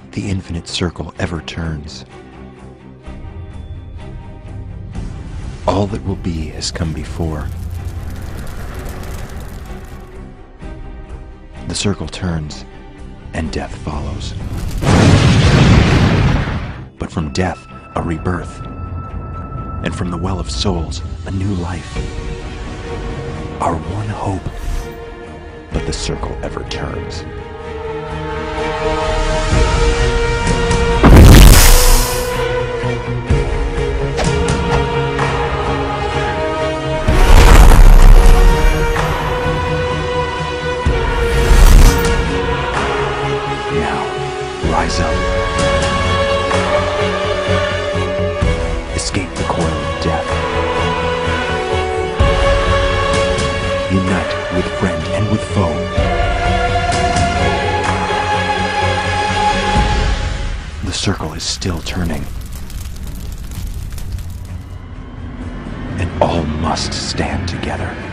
The infinite circle ever turns. All that will be has come before. The circle turns, and death follows. But from death, a rebirth. And from the well of souls, a new life. Our one hope. But the circle ever turns. Rise up. Escape the coil of death. Unite with friend and with foe. The circle is still turning. And all must stand together.